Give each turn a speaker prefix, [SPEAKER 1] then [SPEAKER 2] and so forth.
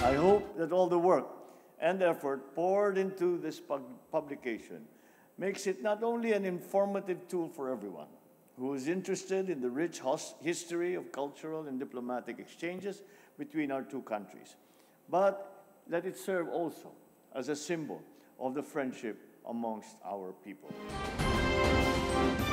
[SPEAKER 1] I hope that all the work and effort poured into this publication makes it not only an informative tool for everyone who is interested in the rich history of cultural and diplomatic exchanges between our two countries, but let it serve also as a symbol of the friendship amongst our people.